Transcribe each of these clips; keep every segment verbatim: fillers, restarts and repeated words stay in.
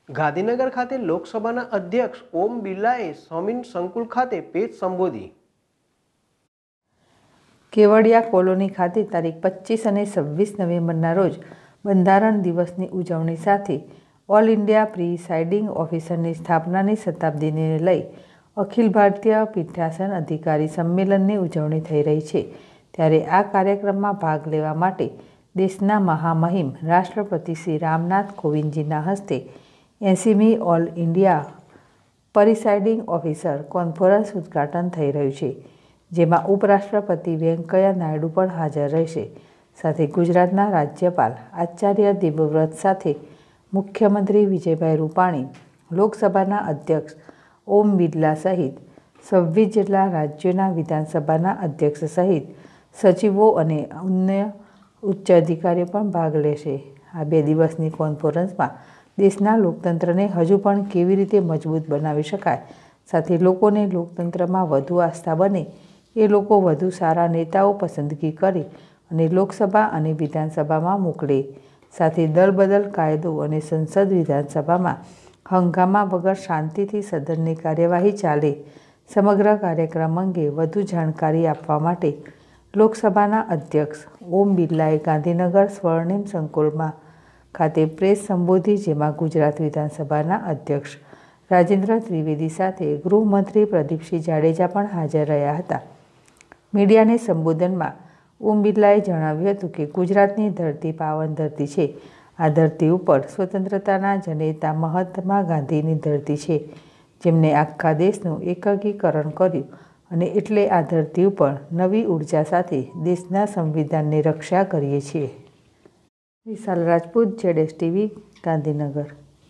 ગાંધીનગર ખાતે લોકસભાના અધ્યક્ષ ઓમ બિરલાએ સ્વામીન સંકુલ ખાતે પેજ સંબોધી. કેવડિયા કોલોની ખાતે તારીખ પચીસ અને છવ્વીસ નવેમ્બરના રોજ બંધારણ દિવસની ઉજવણી સાથે ઓલ ઇન્ડિયા પ્રિસાઇડિંગ ઓફિસરની સ્થાપનાની શતાબ્દીને લઈ અખિલ ભારતીય પીઠાસન અધિકારી સંમેલનની ઉજવણી થઈ રહી છે. ત્યારે આ કાર્યક્રમમાં ભાગ લેવા માટે દેશના મહામહિમ રાષ્ટ્રપતિ શ્રી રામનાથ કોવિંદજીના હસ્તે એંસીમી all India presiding officer conference ઉદ્ઘાટન થઈ રહ્યું છે, જેમાં ઉપરાષ્ટ્રપતિ વેંકૈયા નાયડુ પણ હાજર રહેશે. સાથે ગુજરાતના રાજ્યપાલ આચાર્ય દેવવ્રત સાથે મુખ્યમંત્રી વિજયભાઈ રૂપાણી, લોકસભાના અધ્યક્ષ ઓમ બિરલા સહિત છવ્વીસ જેટલા રાજ્યોના વિધાનસભાના અધ્યક્ષ સહિત સચિવો અને અન્ય ઉચ્ચ અધિકારીઓ પણ ભાગ લેશે. આ બે દિવસની કોન્ફરન્સમાં દેશના લોકતંત્રને હજુ પણ કેવી રીતે મજબૂત બનાવી શકાય, સાથે લોકોને લોકતંત્રમાં વધુ આસ્થા બને એ લોકો વધુ સારા નેતાઓ પસંદગી કરી અને લોકસભા અને વિધાનસભામાં મોકલે, સાથે દલબદલ કાયદો અને સંસદ વિધાનસભામાં હંગામા વગર શાંતિથી સદનની કાર્યવાહી ચાલે, સમગ્ર કાર્યક્રમ અંગે વધુ જાણકારી આપવા માટે લોકસભાના અધ્યક્ષ ઓમ બિરલાએ ગાંધીનગર સ્વર્ણિમ સંકુલમાં ખાતે પ્રેસ સંબોધી, જેમાં ગુજરાત વિધાનસભાના અધ્યક્ષ રાજેન્દ્ર ત્રિવેદી સાથે ગૃહમંત્રી પ્રદીપસિંહ જાડેજા પણ હાજર રહ્યા હતા. મીડિયાને સંબોધનમાં ઓમ બિરલાએ જણાવ્યું હતું કે ગુજરાતની ધરતી પાવન ધરતી છે. આ ધરતી ઉપર સ્વતંત્રતાના જનેતા મહાત્મા ગાંધીની ધરતી છે, જેમને આખા દેશનું એકીકરણ કર્યું અને એટલે આ ધરતી ઉપર નવી ઉર્જા સાથે દેશના સંવિધાનની રક્ષા કરીએ છીએ. વિશાલ રાજપૂત, જેડેશ ટીવી, ગાંધીનગર.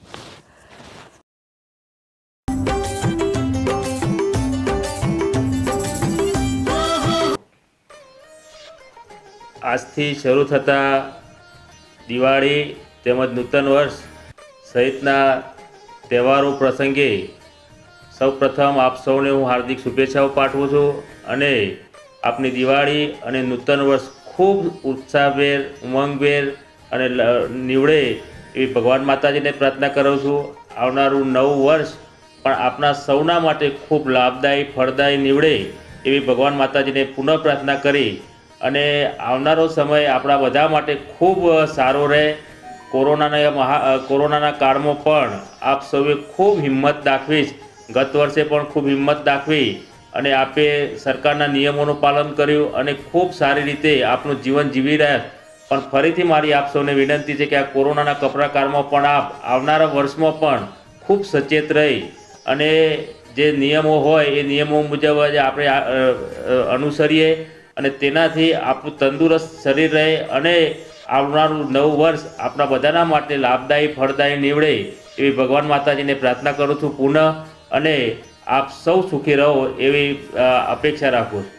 આજથી શરૂ થતા દિવાળી તેમજ નૂતન વર્ષ સહિતના તહેવારો પ્રસંગે સૌપ્રથમ આપ સૌને હું હાર્દિક શુભેચ્છાઓ પાઠવું છું અને આપની દિવાળી અને નૂતન વર્ષ ખૂબ ઉત્સાહભેર, ઉમંગભેર અને નીવડે એવી ભગવાન માતાજીને પ્રાર્થના કરું છું. આવનારું નવું વર્ષ પણ આપણા સૌના માટે ખૂબ લાભદાયી, ફળદાયી નીવડે એવી ભગવાન માતાજીને પુનઃ પ્રાર્થના કરી અને આવનારો સમય આપણા બધા માટે ખૂબ સારો રહે. કોરોનાના મહા કોરોનાના કાળમાં પણ આપ સૌએ ખૂબ હિંમત દાખવી, ગત વર્ષે પણ ખૂબ હિંમત દાખવી અને આપે સરકારના નિયમોનું પાલન કર્યું અને ખૂબ સારી રીતે આપનું જીવન જીવી રહ્યા. પણ ફરીથી મારી આપ સૌને વિનંતી છે કે આ કોરોનાના કપરા કાળમાં પણ આપ આવનારા વર્ષમાં પણ ખૂબ સચેત રહી અને જે નિયમો હોય એ નિયમો મુજબ જ આપણે અનુસરીએ અને તેનાથી આપણું તંદુરસ્ત શરીર રહે અને આવનારું નવું વર્ષ આપણા બધાના માટે લાભદાયી, ફળદાયી નીવડે એવી ભગવાન માતાજીને પ્રાર્થના કરું છું પુનઃ અને આપ સૌ સુખી રહો એવી અપેક્ષા રાખું છું.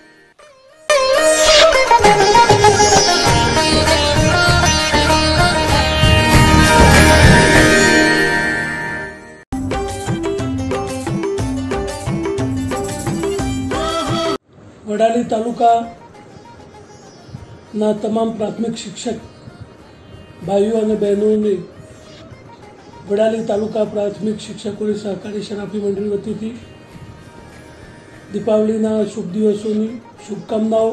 વડાલી તાલુકાના તમામ પ્રાથમિક શિક્ષક ભાઈઓ અને બહેનોને વડાલી તાલુકા પ્રાથમિક શિક્ષકોની સહકારી શરાફી મંડળી વતીથી દીપાવલીના શુભ દિવસોની શુભકામનાઓ.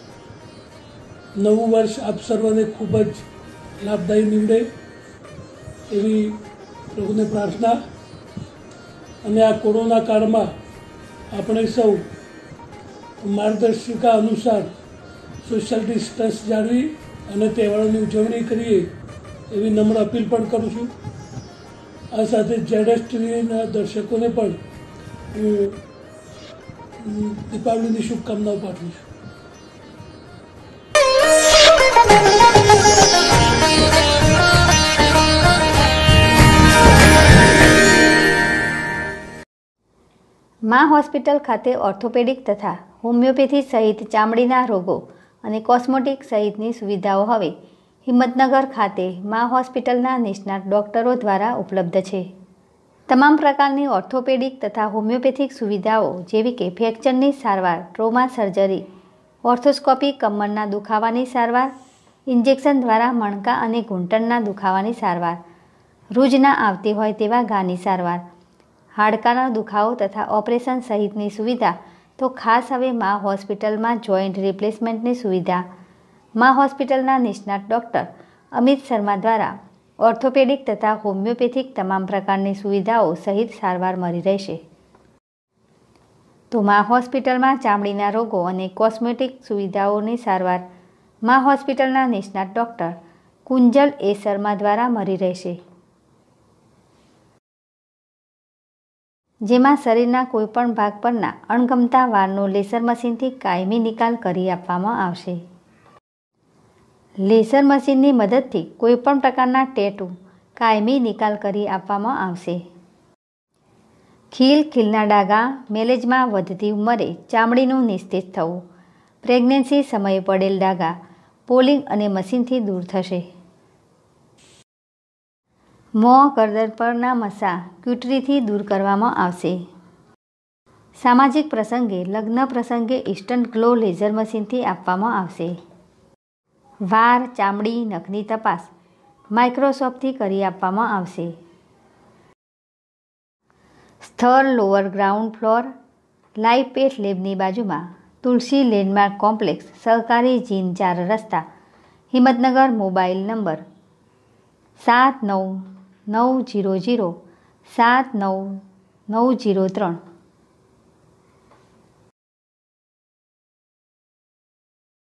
નવું વર્ષ આપ સર્વને ખૂબ જ લાભદાયી નીવડે એવી પ્રભુને પ્રાર્થના અને આ કોરોના કાળમાં આપણે સૌ માર્ગદર્શિકા અનુસાર સોશિયલ ડિસ્ટન્સ જાળવી અને તહેવારોની ઉજવણી કરીએ એવી નમ્ર અપીલ પણ કરું છું. આ સાથે જેડેશ ટીવીના દર્શકોને પણ હું દીપાવલીની શુભકામનાઓ પાઠવું છું. મા હોસ્પિટલ ખાતે ઓર્થોપેડિક તથા હોમિયોપેથી સહિત ચામડીના રોગો અને કોસ્મેટિક સહિતની સુવિધાઓ હવે હિંમતનગર ખાતે મા હોસ્પિટલના નિષ્ણાત ડોક્ટરો દ્વારા ઉપલબ્ધ છે. તમામ પ્રકારની ઓર્થોપેડિક તથા હોમિયોપેથિક સુવિધાઓ જેવી કે ફ્રેક્ચરની સારવાર, ટ્રોમા સર્જરી, ઓર્થોસ્કોપી, કમરના દુખાવાની સારવાર, ઇન્જેક્શન દ્વારા મણકા અને ઘૂંટણના દુખાવાની સારવાર, રોજ ના આવતી હોય તેવા ઘાની સારવાર, હાડકાનો દુખાવો તથા ઓપરેશન સહિતની સુવિધા તો ખાસ હવે મા હોસ્પિટલમાં જોઈન્ટ રિપ્લેસમેન્ટની સુવિધા મા હોસ્પિટલના નિષ્ણાત ડૉક્ટર અમિત શર્મા દ્વારા ઓર્થોપેડિક તથા હોમિયોપેથિક તમામ પ્રકારની સુવિધાઓ સહિત સારવાર મળી રહેશે. તો મા હોસ્પિટલમાં ચામડીના રોગો અને કોસ્મેટિક સુવિધાઓની સારવાર મા હોસ્પિટલના નિષ્ણાત ડૉક્ટર કુંજલ એ શર્મા દ્વારા મળી રહેશે, જેમાં શરીરના કોઈપણ ભાગ પરના અણગમતા વાળનો લેસર મશીનથી કાયમી નિકાલ કરી આપવામાં આવશે. લેસર મશીનની મદદથી કોઈપણ પ્રકારના ટેટુ કાયમી નિકાલ કરી આપવામાં આવશે. ખીલ, ખીલના ડાઘા, મેલેજમાં વધતી ઉંમરે ચામડીનું નિસ્તેજ થવું, પ્રેગ્નન્સી સમયે પડેલ ડાઘા પોલિંગ અને મશીનથી દૂર થશે. મોં, ગરદન પરના મસા ક્યુટરીથી દૂર કરવામાં આવશે. સામાજિક પ્રસંગે, લગ્ન પ્રસંગે ઇન્સ્ટન્ટ ગ્લો લેઝર મશીનથી આપવામાં આવશે. વાળ, ચામડી, નખની તપાસ માઇક્રોસ્કોપથી કરી આપવામાં આવશે. સ્થળ lower ground floor, live path લેબની બાજુમાં તુલસી લેન્ડમાર્ક કોમ્પ્લેક્સ, સહકારી જીન ચાર રસ્તા, હિંમતનગર. મોબાઈલ નંબર સાત નવ નવ જીરો જીરો સાત નવ નવ જીરો ત્રણ.